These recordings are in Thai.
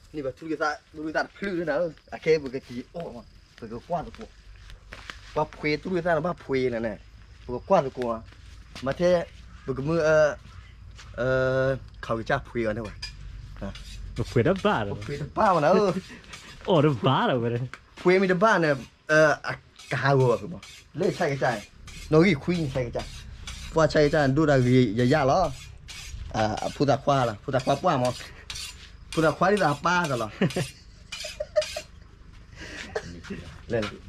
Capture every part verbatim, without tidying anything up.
นี่แบบทุกอย่างทุกอย่างพลื้นนะโอเคบุกกี้โอ้บุกกว้างตัวว่าเพลทุกอย่างว่าเพลนั่นแหละบุกกว้างตัวมาเทบุกมือเออเออเขาจะเพลกันได้ไหม Puoi davvero? Puoi davvero, no? Oh, davvero? Puoi mi davvero, eh, a cavo, come? Lei sai che c'è? Noi qui sai che c'è? Qua c'è c'è, dura che già già lo? Ah, puta qua la, puta qua qua mo. Puta qua di da pata la. Lei.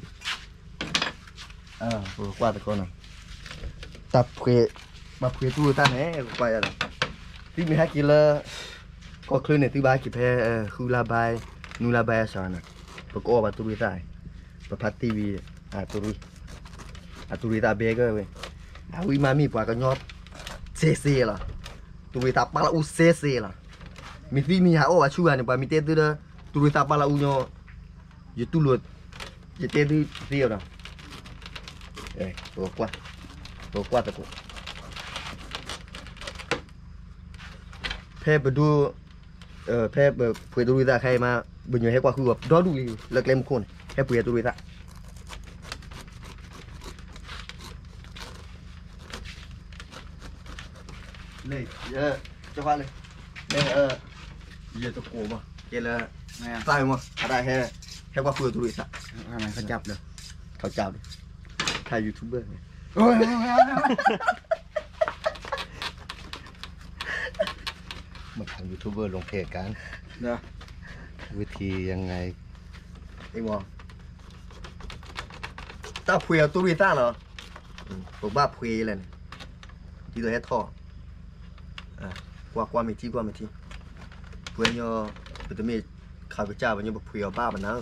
Ah, puta qua da con. Ta puoi, ma puoi tu ta ne, qua ya. Ti mi ha chi la ก็คลื่นในที่บ้านกี่เพอคือลาบายนูลาบายสารนะประกอบอัตุริตาประพัดทีวีอัตุริอัตุริตาเบเกอร์เว้ยอาวิมามีกว่ากันยอดเซเซล่ะตุริตาปาลาอุเซเซล่ะมีที่มีหาโอ้ชัวร์เนี่ยป่ะมีเตตือเด้อตุริตาปาลาอุโยยูตุลุดยูเตตือเรียวนะเอ้ยตัวกว่าตัวกว่าตะกุเพอไปดูเออแพ้แบบเพื่อตัวริตาใครมาบุญอยู่ให้กว่าคือแบบรอดูเลยเลิกเล่มคนแค่เพื่อตัวริตาเลยเยอะจะว่าเลยเนี่ยเออเยอะตะโกมาเยอะเลยใส่มาอะไรแค่แค่กว่าเพื่อตัวริตาอะไรเขาจับเลยเขาจับเลยถ่ายยูทูบเบอร์โอ้ยมาทำยูทูบเบอร์ลงเพจกันนะวิธียังไงไอ้หมอตาเพียวตุริต้าเหรอผมบ้าเพียเลยที่ตัวแค่ท่ออ่ะกว่ากว่าไม่ที่กว่าไม่ที่เพียโย่เป็นตัวมีข้าวกระจายเป็นโย่เพียวบ้ามันนะ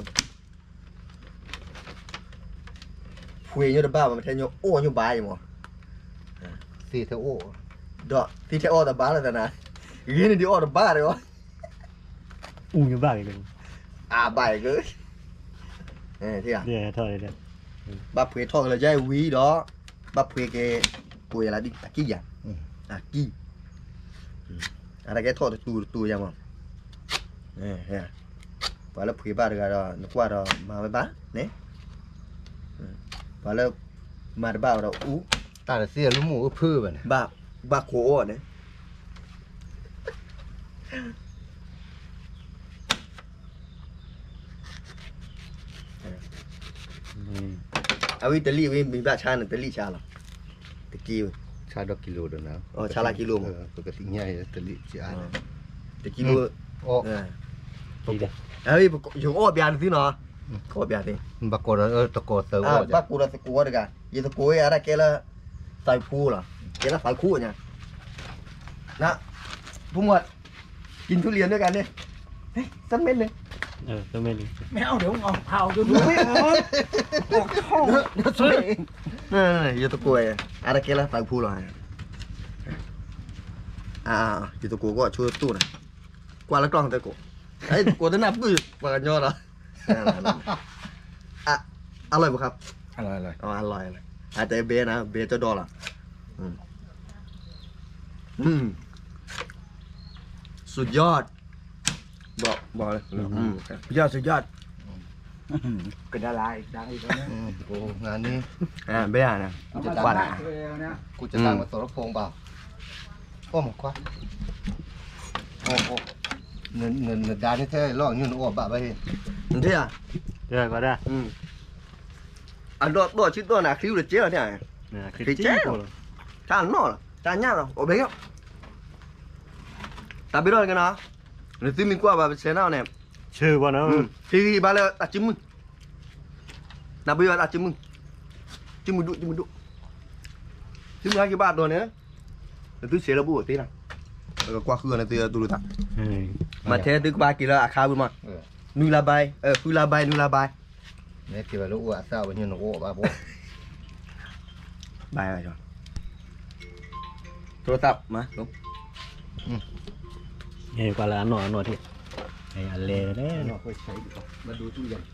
เพียโย่บ้ามันแทนโย่โอ้โย่บ้าอยู่หมอสี่เท่าโอ้ดอกที่เท่าโอ้แต่บ้าเลยแต่นะGini di ora bare oh. Unge bare luôn. À bài cứ. Nè thế à? Dạ thôi đấy. Ba phê thôi là dây quý đó. Ba phê cái tuổi là đi à kia. À kia. À là cái thôi tu tu ra mà. Nè thế à. Và là phê ba rồi nó qua rồi mà mới bán, nè. Và là mà bao rồi ú. Ta là xưa lúc mù phư vậy. Ba ba khổ đấy. À vì tali vì mình bắt chăn là tali chả là tali kilo chả được kilo được nào ờ chả là kilo mà tôi cái tính nhảy tali chả tali kilo ô à vì dùng ô bèn tí nó ô bèn tí bác cô đó tao cô tao à bác cô đó tao cô được cả vậy tao cô ấy ở đây cái là sai phu là cái là phải phu nhá nè phu một กินทุเรียนด้วยกันดิเฮ้ยสักเม็ดนึงเออสักเม็ดนึงไม่เอาเดี๋ยวเอาเผาจนไม่ออกออกช่องเดี๋ยวช่วยเองนี่ๆอยู่ตะกวยอะไรกันล่ะใส่พูหน่อยอ่าอยู่ตะกูก็ช่วยตู้หน่อยกว่าละกล้องตะกูไอ้กูจะนับกูปากยอดเหรออ่ะอร่อยป่ะครับอร่อยอร่อยอ๋ออร่อยเลยอาจจะเบนะเบจะดอลล่ะอืมอืมสุดยอดบอกบอกเลยสุดยอดสุดยอดเป็นดาราอีกดังอีกแล้วเนี่ยโอ้งานนี้อ่าไม่ได้นะกูจะตั้งกูจะตั้งมาตัวรถพงเปล่าโอ้หมดกว่าโอ้โหเงินเงินเงินดานี่แท้ล่อเงินโอ้บ้าไปเห็นมันเท่อะเดี๋ยวก็ได้อืมอ่ะดอดดอดชิ้นตัวน่ะคิ้วหรือเจ๊เนี่ยคิ้วเจ๊จานนอละจานย่างเหรอโอ้เบ้ยตาไปรอดกันนะหรือซื้อมีกว่าแบบเชนเอาเนี่ยชื่อว่าเนาะที่บ้านเราตัดจิ้มมึงนับไปว่าตัดจิ้มมึงจิ้มมึงดุจิ้มมึงดุซื้อมากี่บาทตัวเนี้ยหรือซื้อเสียระบุตีนะแล้วก็กว่าคืออะไรตีตัวดูตักมาเทตึกบากี่ละอาคาบุญมานูลาใบเออฟูลาใบนูลาใบเนี่ยกี่วันลูกว่าเศร้าวันนี้หนูโอ้บ้าโบ้ใบอะไรจ๊ะโทรศัพท์มาลุงเฮ้ยกว่าละหน่อยหน่อยที่ไอ้อันเล่เด้หน่อยค่อยใช้ดีกว่ามาดูตู้เย็น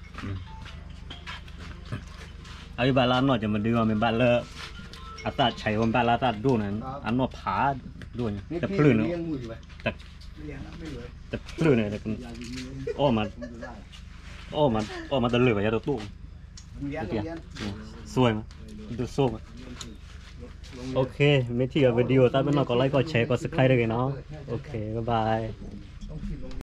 ไอ้บ้านละหน่อยจะมาดูว่าเป็นบ้านละอาตัดใช้วันบ้านละตัดดูนั้นอันหน่อยผาด้วยแต่พลื่นเนาะแต่แต่ปลื้มเนี่ยแต่กันอ้อมาอ้อมาอ้อมาตะลึงไปยาตัวตู้สวยมั้ยดูส้มโอเคไม่ที่กับวิดีโอใต้เป็นนอกก็ไลค์ก็แชร์ก็สไครต์ได้เลยเนาะโอเคบ๊ายบาย